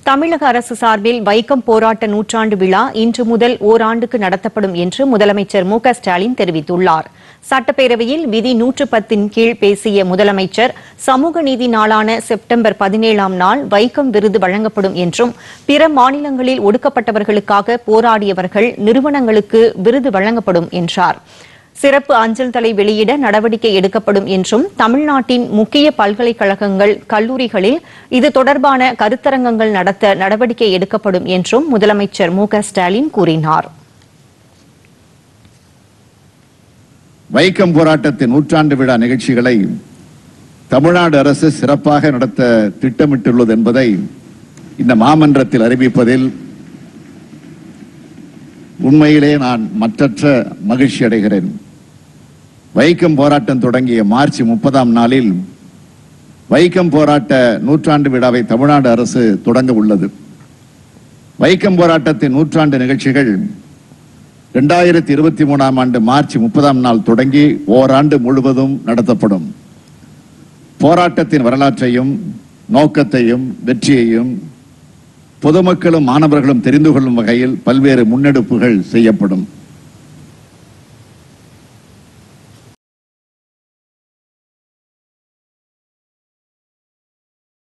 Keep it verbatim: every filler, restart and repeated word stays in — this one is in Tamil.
தமிழக அரசு சார்பில் வைக்கம் போராட்ட நூற்றாண்டு விழா இன்று முதல் ஓராண்டுக்கு நடத்தப்படும் என்று முதலமைச்சர் மு க ஸ்டாலின் தெரிவித்துள்ளார். சட்டப்பேரவையில் விதி நூற்று பத்தின் கீழ் பேசிய முதலமைச்சர் சமூக நீதி நாளான செப்டம்பர் பதினேழாம் நாள் வைக்கம் விருது வழங்கப்படும் என்றும் பிற மாநிலங்களில் ஒடுக்கப்பட்டவர்களுக்காக போராடியவர்கள் நிறுவனங்களுக்கு விருது வழங்கப்படும் என்றார். சிறப்பு அஞ்சல் தலை வெளியிட நடவடிக்கை எடுக்கப்படும் என்றும் தமிழ்நாட்டின் முக்கிய பல்கலைக்கழகங்கள் கல்லூரிகளில் இது தொடர்பான கருத்தரங்கங்கள் நடத்த நடவடிக்கை எடுக்கப்படும் என்றும் முதலமைச்சர் மு க ஸ்டாலின் கூறினார். வைக்கம் போராட்டத்தின் நூற்றாண்டு விழா நிகழ்ச்சிகளை தமிழ்நாடு அரசு சிறப்பாக நடத்த திட்டமிட்டுள்ளது என்பதை இந்த மாமன்றத்தில் அறிவிப்பதில் உண்மையிலே நான் மற்றற்ற மகிழ்ச்சி அடைகிறேன். வைக்கம் போராட்டம் தொடங்கிய மார்ச் முப்பதாம் நாளில் வைக்கம் போராட்ட நூற்றாண்டு விழாவை தமிழ்நாடு அரசு தொடங்க உள்ளது. வைக்கம் போராட்டத்தின் நூற்றாண்டு நிகழ்ச்சிகள் இரண்டாயிரத்தி இருபத்தி மூணாம் ஆண்டு மார்ச் முப்பதாம் நாள் தொடங்கி ஓராண்டு முழுவதும் நடத்தப்படும். போராட்டத்தின் வரலாற்றையும் நோக்கத்தையும் வெற்றியையும் பொதுமக்களும் மாணவர்களும் தெரிந்து கொள்ளும் வகையில் பல்வேறு முன்னெடுப்புகள் செய்யப்படும்.